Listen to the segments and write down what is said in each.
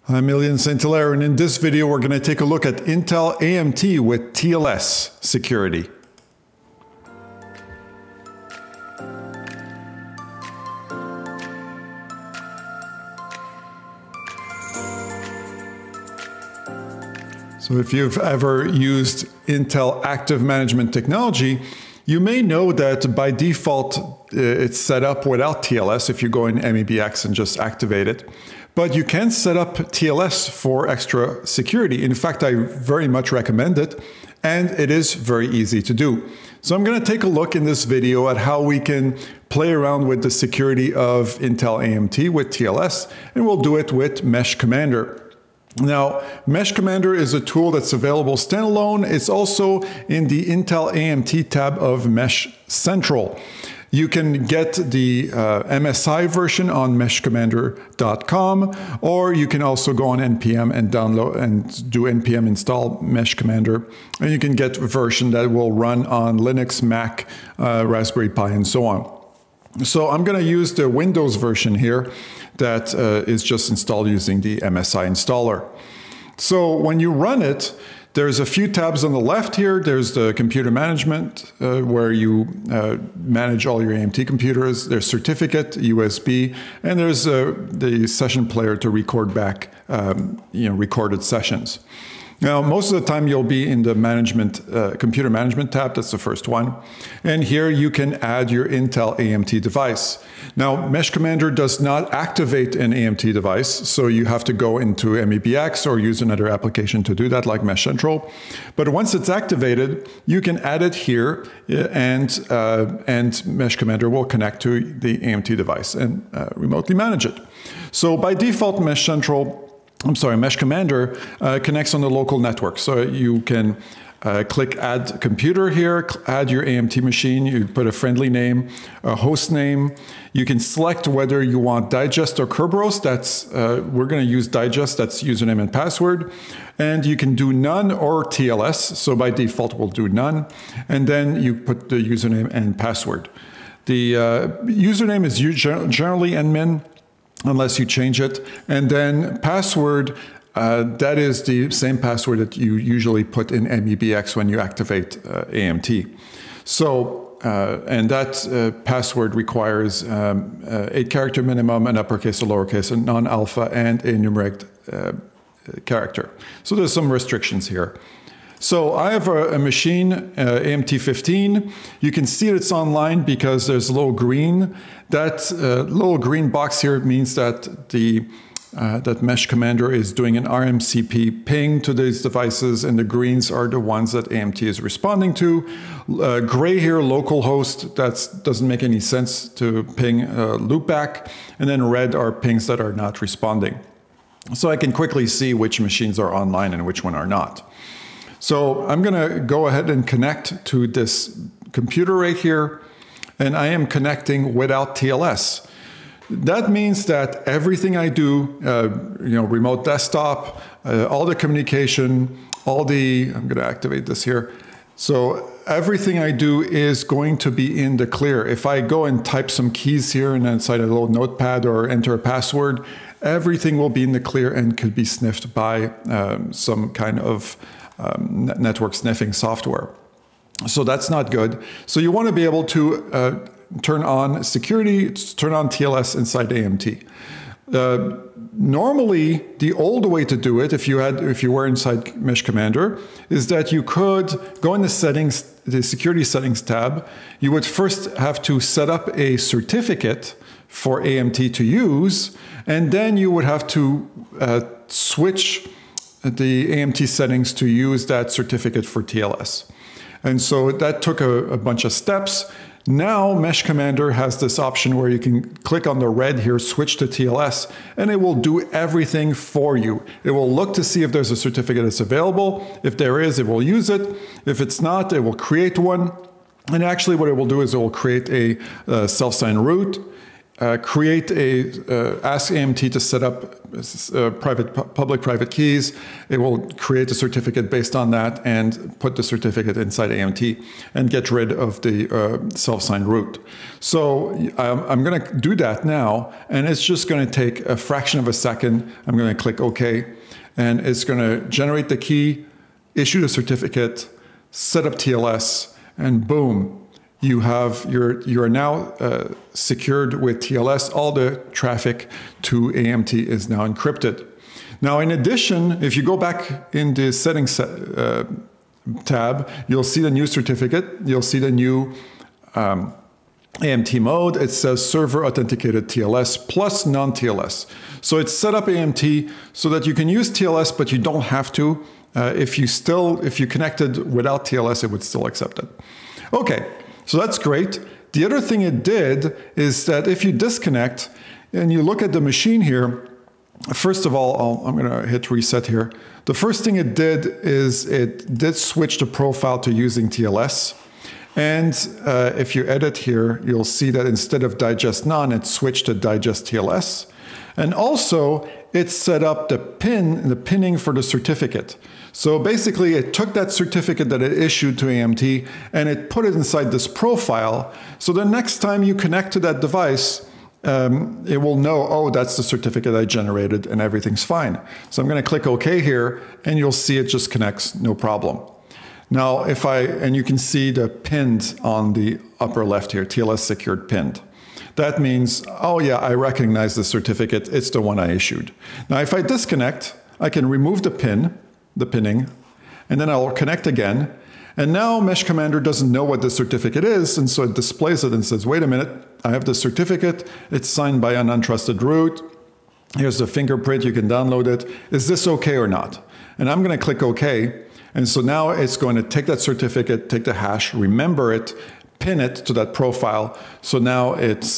I'm MeshCentral, and in this video we're going to take a look at Intel AMT with TLS security. So if you've ever used Intel Active Management Technology, you may know that by default it's set up without TLS if you go in MEBX and just activate it. But you can set up TLS for extra security. In fact, I very much recommend it, and it is very easy to do. So I'm going to take a look in this video at how we can play around with the security of Intel AMT with TLS, and we'll do it with MeshCommander. Now, MeshCommander is a tool that's available standalone. It's also in the Intel AMT tab of MeshCentral. You can get the MSI version on meshcommander.com, or you can also go on NPM and download and do NPM install MeshCommander, and you can get a version that will run on Linux, Mac, Raspberry Pi, and so on. So I'm going to use the Windows version here that is just installed using the MSI installer. So when you run it, there's a few tabs on the left here. There's the computer management, where you manage all your AMT computers. There's certificate, USB, and there's the session player to record back recorded sessions. Now, most of the time you'll be in the computer management tab. That's the first one. And here you can add your Intel AMT device. Now, MeshCommander does not activate an AMT device, so you have to go into MEBX or use another application to do that, like MeshCentral. But once it's activated, you can add it here, and MeshCommander will connect to the AMT device and remotely manage it. So by default, MeshCommander connects on the local network. So you can click Add Computer here, add your AMT machine, you put a friendly name, a host name. You can select whether you want Digest or Kerberos. We're going to use Digest, that's username and password. And you can do none or TLS, so by default we'll do none. And then you put the username and password. The username is generally admin, unless you change it. And then password, that is the same password that you usually put in MEBX when you activate AMT. So, and that password requires 8-character minimum, an uppercase, a lowercase, a non-alpha, and a numeric character. So there's some restrictions here. So I have a machine, AMT 15. You can see it's online because there's a little green. That little green box here means that that MeshCommander is doing an RMCP ping to these devices, and the greens are the ones that AMT is responding to. Gray here, localhost, that doesn't make any sense to ping loopback. And then red are pings that are not responding. So I can quickly see which machines are online and which one are not. So I'm going to go ahead and connect to this computer right here, and I am connecting without TLS. That means that everything I do, remote desktop, all the communication, I'm going to activate this here. So everything I do is going to be in the clear. If I go and type some keys here and inside a little notepad or enter a password, everything will be in the clear and could be sniffed by some kind of network sniffing software. So that's not good. So you want to be able to turn on security, turn on TLS inside AMT. Normally, the old way to do it, if you were inside MeshCommander, is that you could go in the settings, the security settings tab. You would first have to set up a certificate for AMT to use, and then you would have to switch the AMT settings to use that certificate for TLS. And so that took a bunch of steps. Now MeshCommander has this option where you can click on the red here, switch to TLS, and it will do everything for you. It will look to see if there's a certificate that's available. If there is, it will use it. If it's not, it will create one. And actually what it will do is it will create a self-signed root. create ask AMT to set up public-private keys. It will create a certificate based on that and put the certificate inside AMT and get rid of the self-signed root. So I'm going to do that now, and it's just going to take a fraction of a second. I'm going to click OK, and it's going to generate the key, issue the certificate, set up TLS, and boom. You are now secured with TLS. All the traffic to AMT is now encrypted. Now, in addition, if you go back in the settings tab, you'll see the new certificate. You'll see the new AMT mode. It says server authenticated TLS plus non-TLS. So it's set up AMT so that you can use TLS, but you don't have to. If you connected without TLS, it would still accept it. Okay. So that's great. The other thing it did is that if you disconnect and you look at the machine here, first of all, I'm going to hit reset here. The first thing it did is it did switch the profile to using TLS. And if you edit here, you'll see that instead of digest none, it switched to digest TLS. And also, it set up the pinning for the certificate. So basically, it took that certificate that it issued to AMT and it put it inside this profile. So the next time you connect to that device, it will know, oh, that's the certificate I generated and everything's fine. So I'm going to click OK here, and you'll see it just connects, no problem. Now, and you can see the pinned on the upper left here, TLS secured pinned. That means, oh yeah, I recognize the certificate. It's the one I issued. Now, if I disconnect, I can remove the pinning, and then I'll connect again. And now MeshCommander doesn't know what the certificate is, and so it displays it and says, wait a minute, I have the certificate. It's signed by an untrusted root. Here's the fingerprint. You can download it. Is this okay or not? And I'm going to click OK. And so now it's going to take that certificate, take the hash, remember it, pin it to that profile. So now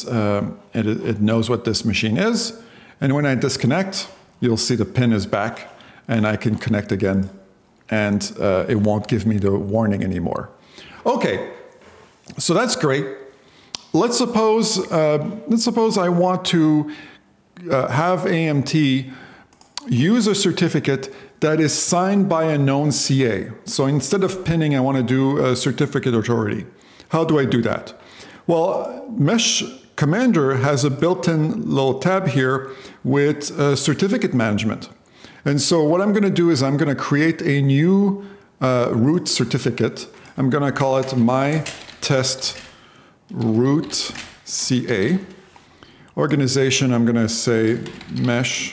it knows what this machine is. And when I disconnect, you'll see the pin is back, and I can connect again, and it won't give me the warning anymore. Okay, so that's great. Let's suppose I want to have AMT use a certificate that is signed by a known CA. So instead of pinning, I want to do a certificate authority. How do I do that? Well, MeshCommander has a built-in little tab here with certificate management. And so what I'm going to do is I'm going to create a new root certificate. I'm going to call it my test root CA. Organization, I'm going to say mesh,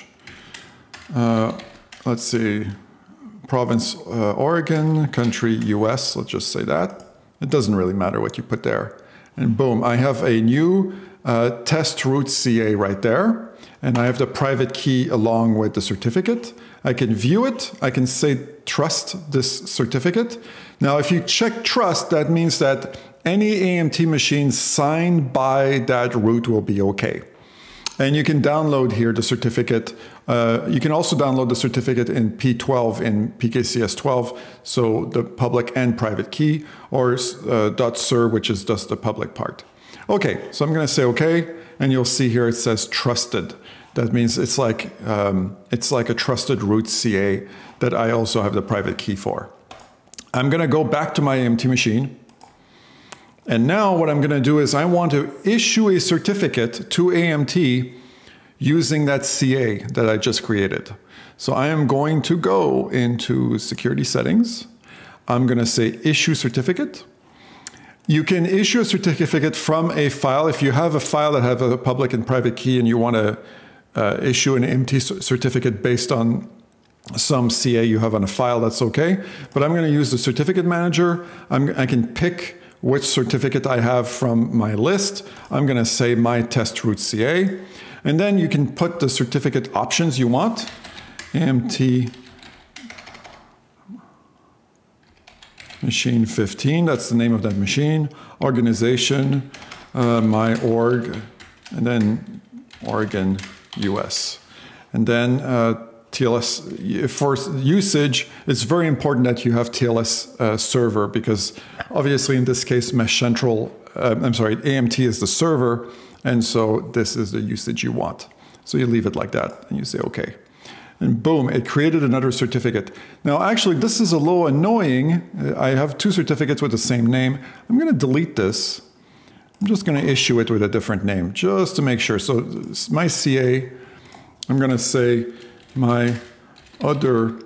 let's see, province Oregon, country US, let's just say that. It doesn't really matter what you put there. And boom, I have a new test root CA right there. And I have the private key along with the certificate. I can view it. I can say trust this certificate. Now, if you check trust, that means that any AMT machine signed by that root will be okay. And you can download here the certificate. You can also download the certificate in P12 in PKCS 12, so the public and private key, or .sir, which is just the public part. Okay, so I'm going to say okay, and you'll see here it says trusted. That means it's like a trusted root CA that I also have the private key for. I'm going to go back to my AMT machine. And now what I'm going to do is I want to issue a certificate to AMT using that CA that I just created. So I am going to go into security settings. I'm going to say issue certificate. You can issue a certificate from a file. If you have a file that has a public and private key and you want to issue an AMT certificate based on some CA you have on a file, that's okay. But I'm going to use the certificate manager. I can pick which certificate I have from my list. I'm going to say my test root CA. And then you can put the certificate options you want. AMT machine 15, that's the name of that machine. Organization, my org, and then Oregon, US. And then TLS, for usage, it's very important that you have TLS server, because obviously in this case, MeshCentral, AMT is the server, And so this is the usage you want. So you leave it like that and you say, okay. And boom, it created another certificate. Now, actually, this is a little annoying. I have two certificates with the same name. I'm going to delete this. I'm just going to issue it with a different name just to make sure. So my CA, I'm going to say my other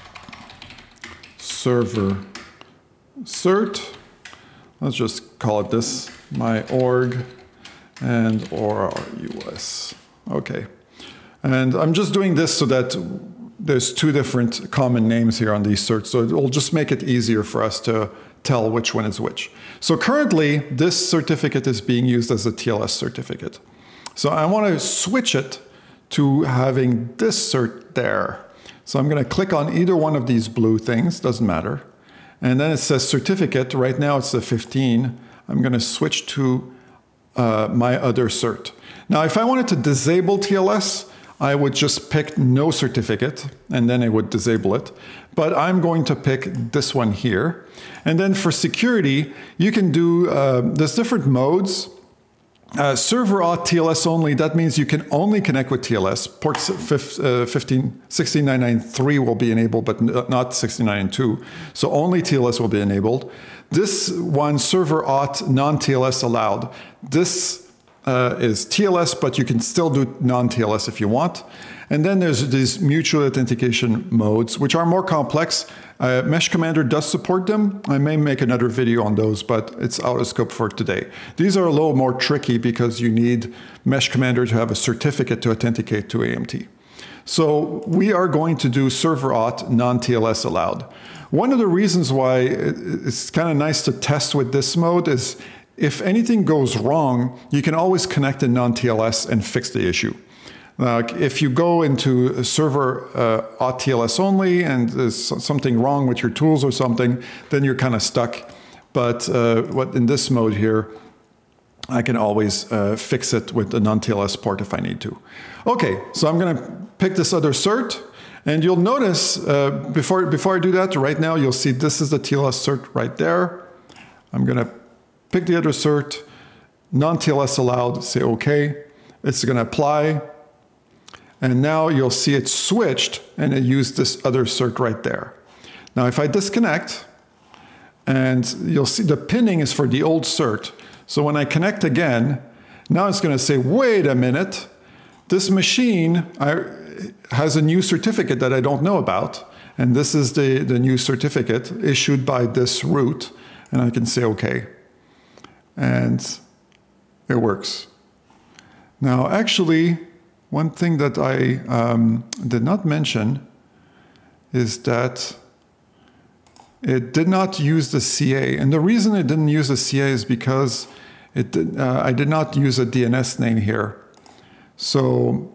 server cert. Let's just call it this, my org and or US. Okay. And I'm just doing this so that there's two different common names here on these certs. So it'll just make it easier for us to tell which one is which. So currently, this certificate is being used as a TLS certificate. So I want to switch it to having this cert there. So I'm going to click on either one of these blue things, doesn't matter. And then it says certificate. Right now it's the 15. I'm going to switch to my other cert. Now, if I wanted to disable TLS, I would just pick no certificate, and then it would disable it. But I'm going to pick this one here. And then for security, you can do, there's different modes. Server auth TLS only, that means you can only connect with TLS. Port 16993 will be enabled, but not 6992. So only TLS will be enabled. This one, server auth non-TLS allowed. This is TLS, but you can still do non-TLS if you want. And then there's these mutual authentication modes, which are more complex. MeshCommander does support them. I may make another video on those, but it's out of scope for today. These are a little more tricky because you need MeshCommander to have a certificate to authenticate to AMT. So we are going to do server auth non-TLS allowed. One of the reasons why it's kind of nice to test with this mode is if anything goes wrong, you can always connect in non-TLS and fix the issue. If you go into a server auth TLS only and there's something wrong with your tools or something, then you're kind of stuck. But in this mode here, I can always fix it with the non-TLS port if I need to. Okay, so I'm going to pick this other cert. And you'll notice, before I do that, right now you'll see this is the TLS cert right there. I'm going to pick the other cert, non-TLS allowed, say OK. It's going to apply. And now you'll see it switched, and it used this other cert right there. Now, if I disconnect, and you'll see the pinning is for the old cert. So when I connect again, now it's going to say, wait a minute, this machine has a new certificate that I don't know about. And this is the new certificate issued by this root. And I can say OK. And it works. Now, actually, one thing that I did not mention is that it did not use the CA. And the reason it didn't use the CA is because I did not use a DNS name here. So,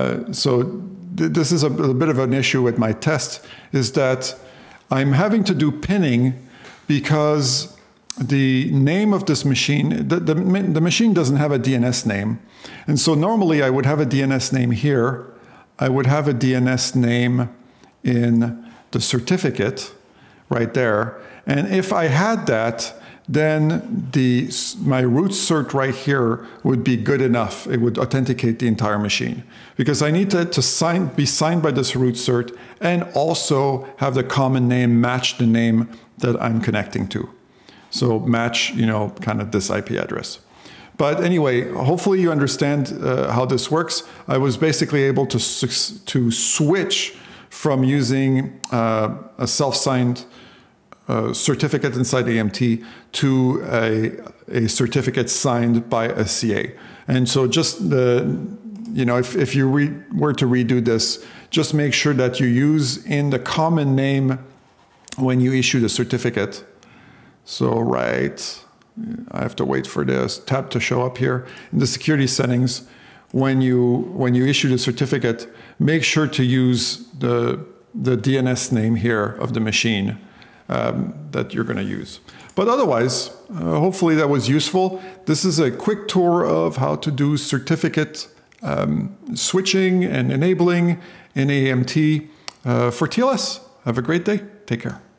this is a bit of an issue with my test, is that I'm having to do pinning because the name of this machine, the machine doesn't have a DNS name. And so normally I would have a DNS name here. I would have a DNS name in the certificate right there. And if I had that, then my root cert right here would be good enough. It would authenticate the entire machine. Because I need to be signed by this root cert and also have the common name match the name that I'm connecting to. So match, kind of this IP address. But anyway, hopefully you understand how this works. I was basically able to switch from using a self-signed certificate inside AMT to a certificate signed by a CA. And so just if you were to redo this, just make sure that you use in the common name when you issue the certificate. So I have to wait for this tab to show up here. In the security settings, when you issue the certificate, make sure to use the DNS name here of the machine that you're going to use. But otherwise, hopefully that was useful. This is a quick tour of how to do certificate switching and enabling in AMT for TLS. Have a great day. Take care.